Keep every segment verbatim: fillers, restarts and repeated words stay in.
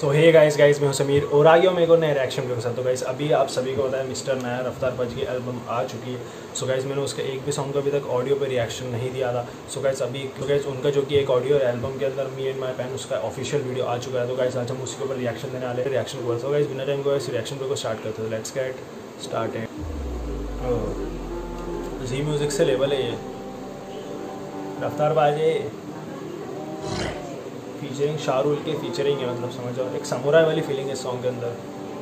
सो hey guys guys मैं हूं समीर और आ गया हूं मेरे को नए रिएक्शन वीडियो के साथ। तो गाइस अभी आप सभी को पता है मिस्टर नया रफ्तार पाजी की एल्बम आ चुकी है। सो गाइस मैंने उसका एक भी सॉन्ग का अभी तक ऑडियो पे रिएक्शन नहीं दिया था। सो गाइस अभी तो गाइस उनका जो कि एक ऑडियो एल्बम के अंदर मी एंड माई पेन उसका ऑफिशियल वीडियो आ चुका है। तो गाइस आज हम उसी के ऊपर रिएक्शन देने वाले रिएक्शन को। सो गाइस बिना टाइम को इस रिएक्शन को स्टार्ट करते हैं। Let's get started. Zee music से लेवल है ये रफ्तार पाजी फीचरिंग शाहरुल के फीचरिंग है, मतलब समझ जाओ एक समुराई वाली फीलिंग है सॉन्ग के अंदर।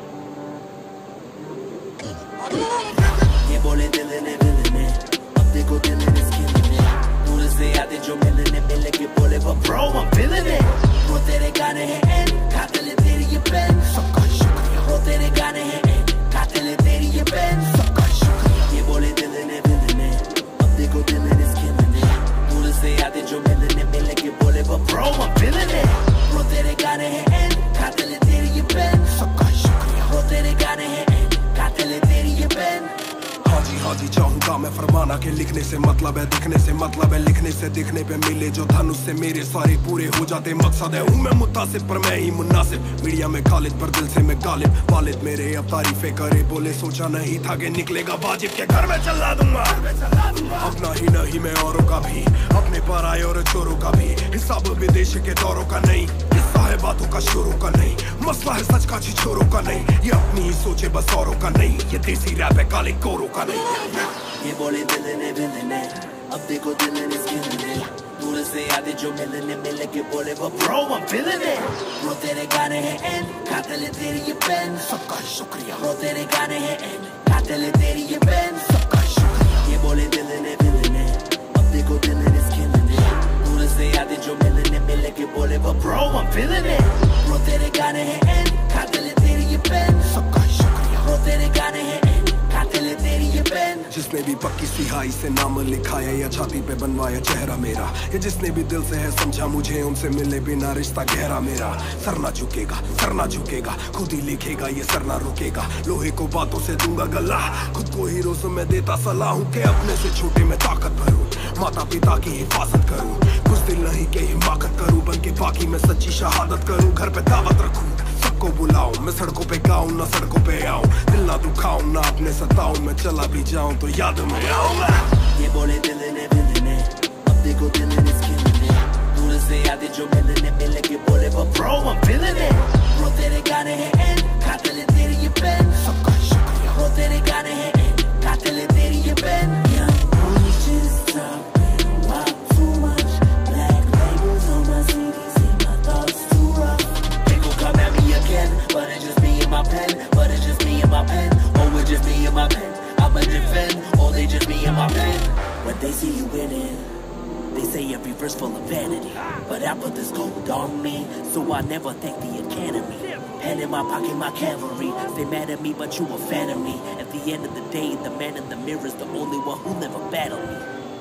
ये बोले दिल ने दिल ने अब देखो दिल ने स्किन ने दूर से आते जो मिलने मिलने के बोले वो ब्रो I'm feeling it। वो तेरे गाने हैं एन कातिल तेरी ये पेन सबका शुक्रिया। वो तेरे गाने हैं एन कातिल तेरी ये पेन सबका शुक्रिया। ये बोले दिल ने दिल ने अब देखो दिल ने स्किन ने दूर से आते जो मिलने मिलने के बोले वो ब्रो I'm feeling it। वो तेरे गाने हैं एन कातिल तेरी ये पेन सबका शुक्रिया। वो तेरे गाने हैं एन कातिल तेरी ये पेन। हाजी हाजी चाहूंगा मैं फरमाना के लिखने से मतलब है दिखने से मतलब है लिखने से दिखने पे मिले जो धनुष से मेरे सारे पूरे हो जाते मकसद है। हूँ मैं मुतासिब पर मैं ही मुनासिब मीडिया में खालिद पर दिल से मैं गालिब वालिद मेरे अब तारीफे करे बोले सोचा नहीं था कि निकलेगा वाजिब के घर में चला दूंगा अपना ही नहीं मैं औरों का भी अपने पर आए और चोरों का भी हिसाब विदेश के दौरों का नहीं हिस्सा है बातों का शोरों का नहीं मसला है सच का छिछोरों का नहीं ये अपनी ही सोचे बस औरों का नहीं ये देसी रैप है काले कोरों का नहीं। ये बोले दिल ने दिल ने अब देखो दिल ने स्किन ने दूर से आते जो मिलने मिलने के बोले वो ब्रो I'm feeling it। वो तेरे गाने हैं एन कातिल तेरी ये पेन सबका शुक्रिया। वो तेरे गाने हैं एन कातिल तेरी ये पेन सबका शुक्रिया। ये बोले दिल ने दिल ने अब देखो दिल ने स्किन ने दूर से आते जो मिलने मिलने के बोले वो ब्रो I'm feeling it। वो तेरे गाने हैं एन कातिल तेरी ये पेन सबका शुक्रिया। वो तेरे गाने हैं जिसने भी पक्की सिहाई से नाम लिखाया या छाती पे बनवाया चेहरा मेरा या जिसने भी दिल से है समझा मुझे उनसे मिले बिना रिश्ता गहरा मेरा। सर ना झुकेगा सर ना झुकेगा खुद ही लिखेगा ये सर ना रुकेगा लोहे को बातों से दूंगा गला खुद को हीरो से मैं देता सलाह हूँ के अपने से छोटे में ताकत भरूं माता पिता की हिफाजत करूं कुछ दिल नहीं के हिमाकत करूं बन के बाकी मैं सच्ची शहादत करूं घर पे दावत रखूं को बुलाऊं मैं सड़कों पे गाऊं ना सड़कों पे आऊं दिल ना दुखाऊं ना अपने सताऊं मैं चला भी जाऊं तो याद में आऊंगा। ये बोले दिल ने दिल ने अब देखो दिल ने स्किन ने दूर से आते जो मिलने मिलने के बोले वो ब्रो I'm feeling it। वो तेरे गाने हैं एन कातिल तेरी ये पेन सबका शुक्रिया। वो तेरे गाने हैं एन कातिल तेरी ये pain. But it's just me and my pen, but it's just me and my pen. Oh, it's just me and my pen. I'ma defend, oh, they just me and my pen. When they see you winning, they say every verse full of vanity. But I put this gold on me, so I never thank the academy. Pen in my pocket, my cavalry. They mad at me, but you a fan of me. At the end of the day, the man in the mirror is the only one who'll never battle me.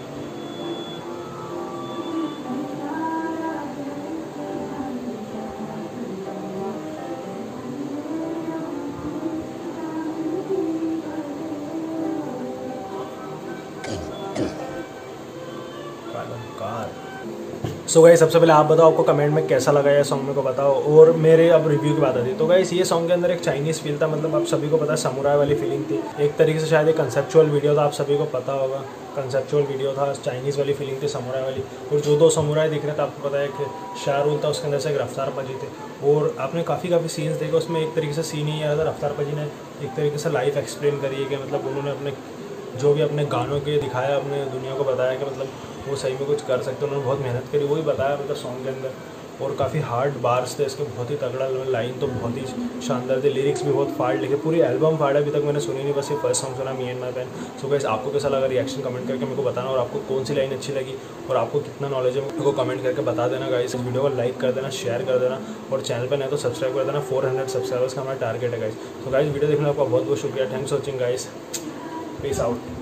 So so guys सबसे पहले आप बताओ आपको comment में कैसा लगा ये song मेरे को बताओ और मेरे अब रिव्यू की बात आती है। तो गाइस ये सॉन्ग के अंदर एक चाइनीज़ फील था, मतलब आप सभी को पता है समुराई वाली फीलिंग थी एक तरीके से। शायद एक कंसेप्चुअल वीडियो था, आप सभी को पता होगा कंसेप्चुअल वीडियो था, चाइनीज़ वाली फीलिंग थी समुराई वाली। और जो दो समुराई दिख रहे थे आपको पता है एक शाहरुल था उसके अंदर से एक रफ्तार पाजी थे। और आपने काफ़ी काफ़ी सीन्स देखे उसमें एक तरीके से सीन ही आया था रफ्तार पाजी ने एक तरीके से लाइफ एक्सप्लेन करी है कि मतलब उन्होंने अपने जो भी अपने गानों के दिखाया अपने दुनिया को बताया कि मतलब वो सही में कुछ कर सकते हैं, उन्होंने बहुत मेहनत करी वही बताया मतलब सॉन्ग के अंदर। और काफ़ी हार्ड बार्स थे इसके, बहुत ही तगड़ा लाइन तो बहुत ही शानदार थे, लिरिक्स भी बहुत फाड़ लिखे, पूरी एल्बम फाड़ अभी तक मैंने सुनी नहीं, बस ये फर्स्ट सॉन्ग सुना me and my pain. So guys आपको कैसा लगा रिएक्शन कमेंट करके मेरे को बताना और आपको कौन सी लाइन अच्छी लगी और आपको कितना नॉलेज है मेरे को कमेंट करके बता देना गाइस। इस वीडियो को लाइक कर देना शेयर कर देना और चैनल पर नहीं तो सब्सक्राइब कर देना। फोर हंड्रेड सब्सक्राइबर्स का हमारा टारगेट है गाइस। तो गाइस वीडियो देखने आपका बहुत बहुत शुक्रिया। Thanks for watching guys, peace out.